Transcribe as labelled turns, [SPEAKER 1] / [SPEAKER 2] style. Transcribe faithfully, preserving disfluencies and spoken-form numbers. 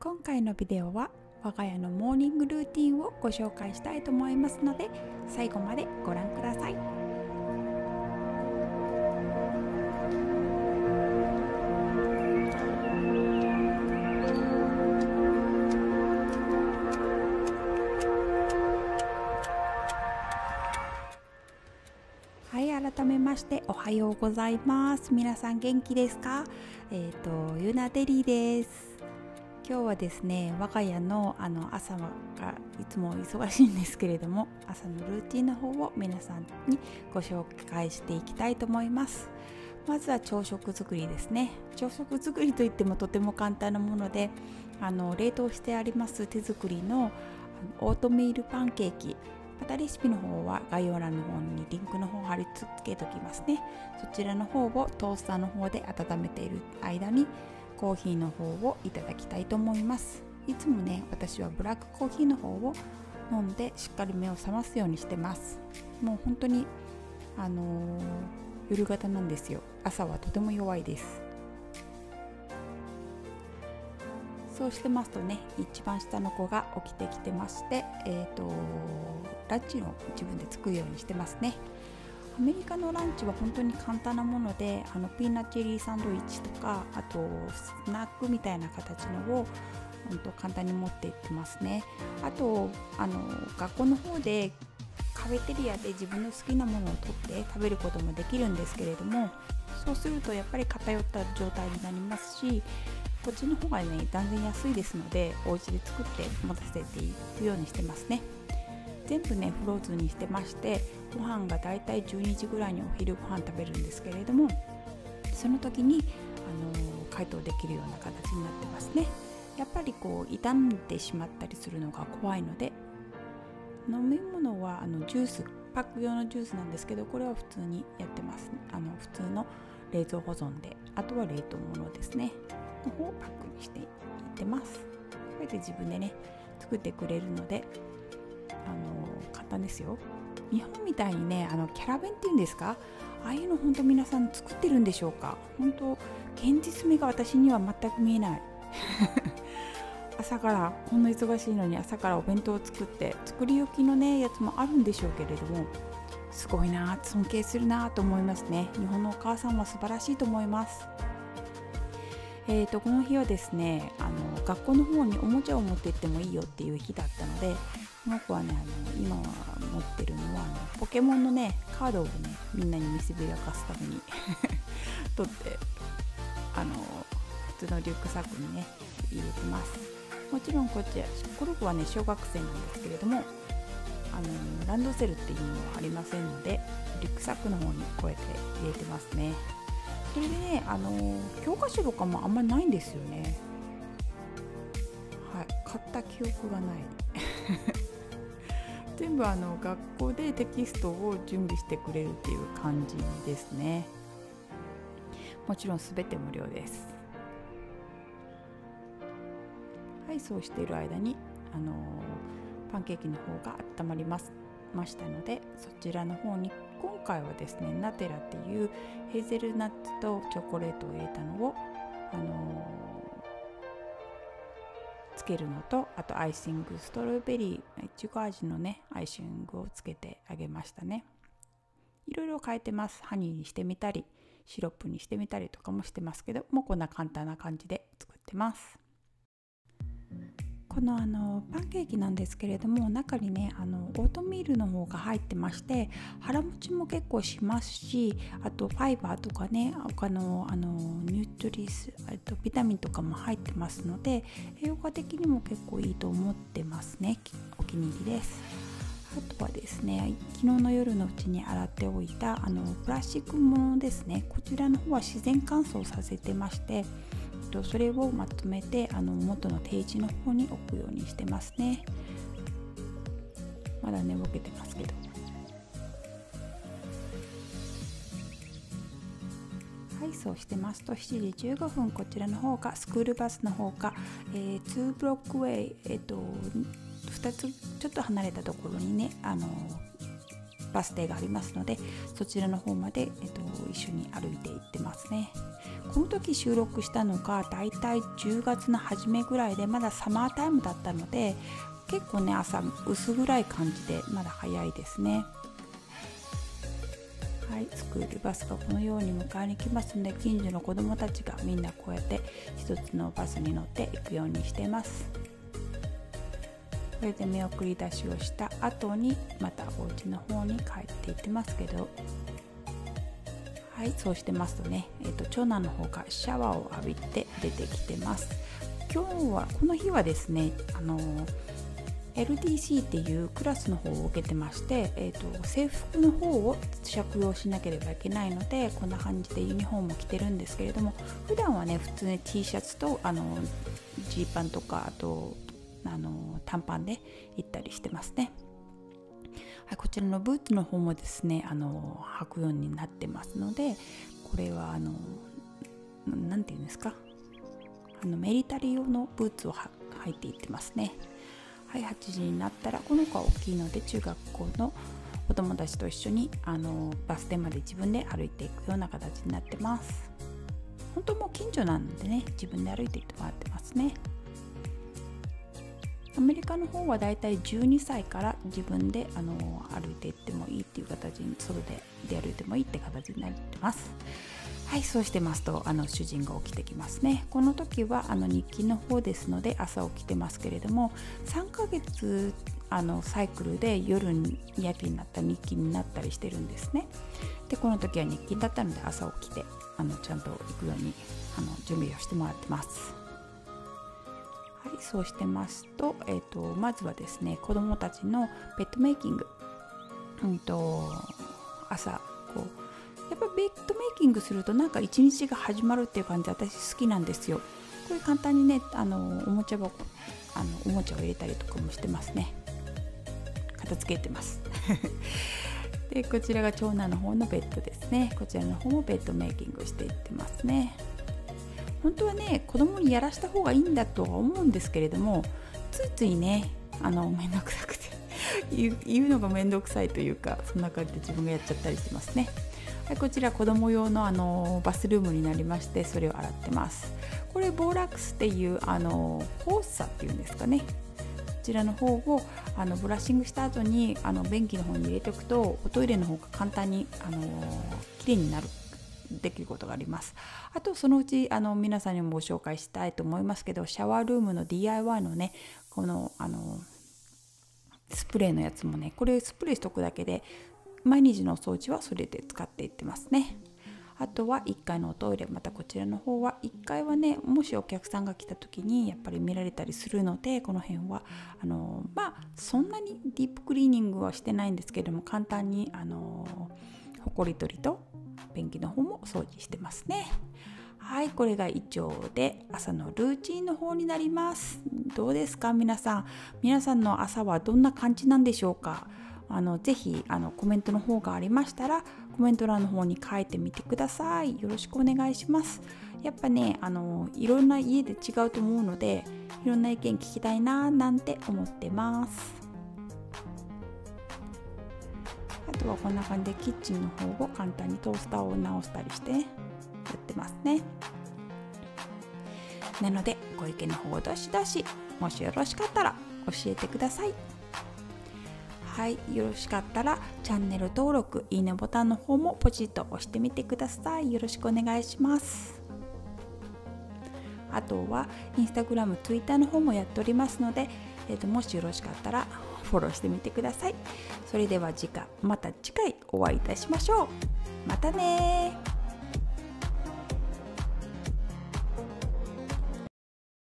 [SPEAKER 1] 今回のビデオは我が家のモーニングルーティンをご紹介したいと思いますので、最後までご覧ください。はい、改めましておはようございます。皆さん元気ですか？えっ、とゆなデリです。今日はですね、我が家のあの朝がいつも忙しいんですけれども、朝のルーティンの方を皆さんにご紹介していきたいと思います。まずは朝食作りですね。朝食作りといってもとても簡単なもので、あの冷凍してあります手作りのオートミールパンケーキ、またレシピの方は概要欄の方にリンクの方を貼り付けておきますね。そちらの方をトースターの方で温めている間にコーヒーの方をいただきたいと思います。いつもね、私はブラックコーヒーの方を飲んでしっかり目を覚ますようにしてます。もう本当にあのー、夜型なんですよ。朝はとても弱いです。そうしてますとね、一番下の子が起きてきてまして、えーとランチを自分で作るようにしてますね。アメリカのランチは本当に簡単なもので、あのピーナッツチェリーサンドイッチとか、あとスナックみたいな形のを本当簡単に持っていってますね。あとあの学校の方でカフェテリアで自分の好きなものを取って食べることもできるんですけれども、そうするとやっぱり偏った状態になりますし、こっちの方がね断然安いですので、お家で作って持たせていくようにしてますね。全部ねフローズンにしてまして、ご飯がだいたいじゅうにじぐらいにお昼ご飯食べるんですけれども、その時にあの解凍できるような形になってますね。やっぱりこう傷んでしまったりするのが怖いので、飲み物はあのジュース、パック用のジュースなんですけど、これは普通にやってます、ね、あの普通の冷蔵保存で、あとは冷凍物ですねの方をパックにしていってます。これで自分でね作ってくれるので、あの簡単ですよ。日本みたいにね、あのキャラ弁っていうんですか、ああいうの本当皆さん作ってるんでしょうか。本当現実味が私には全く見えない朝からこんな忙しいのに朝からお弁当を作って、作り置きのねやつもあるんでしょうけれども、すごいな、尊敬するなと思いますね。日本のお母さんは素晴らしいと思います。えーとこの日はですね、あの学校の方におもちゃを持って行ってもいいよっていう日だったので、この子はね、あの今は持ってるのはあのポケモンのねカードをねみんなに見せびらかすために取って、あの普通のリュックサックにね入れてます。もちろんこっちこの子はね小学生なんですけれども、あのランドセルっていうのはありませんので、リュックサックの方にこうやって入れてますね。それでね、あの教科書とかもあんまりないんですよね。はい、買った記憶がない全部あの学校でテキストを準備してくれるっていう感じですね。もちろんすべて無料です。はい、そうしている間にあのパンケーキの方が温まりますましたので、そちらの方に今回はですね、ナテラっていうヘーゼルナッツとチョコレートを入れたのをあのつけるのと、あとアイシング、ストロベリーいちご味のねアイシングをつけてあげましたね。いろいろ変えてます。ハニーにしてみたりシロップにしてみたりとかもしてますけど、もうこんな簡単な感じで作ってます。このあのパンケーキなんですけれども、中にねあのオートミールの方が入ってまして、腹持ちも結構しますし、あとファイバーとかね、他のあのニュートリス、あとビタミンとかも入ってますので、栄養価的にも結構いいと思ってますね。お気に入りです。あとはですね、昨日の夜のうちに洗っておいたあのプラスチックものですね、こちらの方は自然乾燥させてまして、それをまとめてあの元の定位置の方に置くようにしてますね。まだ寝ぼけてますけど。はい、そうしてますとしちじじゅうごふん、こちらの方がスクールバスの方が、えー、にブロックウェイ、えーとふたつちょっと離れたところにね、あのバス停がありますので、そちらの方まで、えっと、一緒に歩いて行ってますね。この時収録したのがだいたいじゅうがつの初めぐらいで、まだサマータイムだったので、結構ね朝薄暗い感じでまだ早いですね。はい、スクールバスがこのように迎えに来ますので、近所の子どもたちがみんなこうやって一つのバスに乗っていくようにしています。これで見送り出しをした後にまたお家の方に帰っていってますけど、はい、そうしてますとね、えーと、長男の方がシャワーを浴びて出てきてます。今日はこの日はですね、あの エルディーシー っていうクラスの方を受けてまして、えーと、制服の方を着用しなければいけないので、こんな感じでユニフォームを着てるんですけれども、普段はね普通に T シャツとあのジーパンとか、あとあの短パンで行ったりしてますね。はい、こちらのブーツの方もですね、あの履くようになってますので、これはあのなんていうんですか、あのミリタリー用のブーツを履いていってますね。はい、はちじになったら、この子は大きいので中学校のお友達と一緒にあのバス停まで自分で歩いていくような形になってます。本当もう近所なのでね、自分で歩いていってもらってますね。アメリカの方はだいたいじゅうにさいから自分であの歩いていってもいいっていう形に、外で出歩いてもいいって形になってます。はい、そうしてますとあの主人が起きてきますね。この時はあの日記の方ですので朝起きてますけれども、さんかげつあのサイクルで夜に夜勤になった日記になったりしてるんですね。でこの時は日勤だったので朝起きてあのちゃんと行くようにあの準備をしてもらってます。はい、そうしてますと、えーと、まずはですね、子どもたちのベッドメイキング、うんと朝こうやっぱりベッドメイキングするとなんか一日が始まるっていう感じで私好きなんですよ。これ簡単にね、あのおもちゃ箱あのおもちゃを入れたりとかもしてますね。片付けてますでこちらが長男の方のベッドですね。こちらの方もベッドメイキングしていってますね。本当はね子供にやらした方がいいんだとは思うんですけれども、ついついねあのめんどくさくて言う、言うのがめんどくさいというか、そんな感じで自分がやっちゃったりしてますね。はい、こちら子供用のあのバスルームになりまして、それを洗ってます。これボーラックスっていうあのホースサっていうんですかね。こちらの方をあのブラッシングした後にあの便器の方に入れておくと、おトイレの方が簡単にあのきれいになるできることがあります。あとそのうちあの皆さんにもご紹介したいと思いますけど、シャワールームの ディーアイワイ のねこのあのスプレーのやつもね、これスプレーしとくだけで毎日のお掃除はそれで使っていってますね。あとはいっかいのおトイレ、またこちらの方はいっかいはね、もしお客さんが来た時にやっぱり見られたりするので、この辺はあのまあそんなにディープクリーニングはしてないんですけども、簡単にあのほこり取りと便器の方も掃除してますね。はい、これが以上で朝のルーチンの方になります。どうですか皆さん、皆さんの朝はどんな感じなんでしょうか。あのぜひあのコメントの方がありましたらコメント欄の方に書いてみてください。よろしくお願いします。やっぱねあのいろんな家で違うと思うので、いろんな意見聞きたいななんて思ってます。あとはこんな感じでキッチンの方を簡単にトースターを直したりしてやってますね。なのでご意見の方どしどし、もしよろしかったら教えてください。はい、よろしかったらチャンネル登録、いいねボタンの方もポチッと押してみてください。よろしくお願いします。あとはインスタグラム、ツイッターの方もやっておりますので、えーと、もしよろしかったらフォローしてみてください。それでは次回、また次回お会いいたしましょう。またね。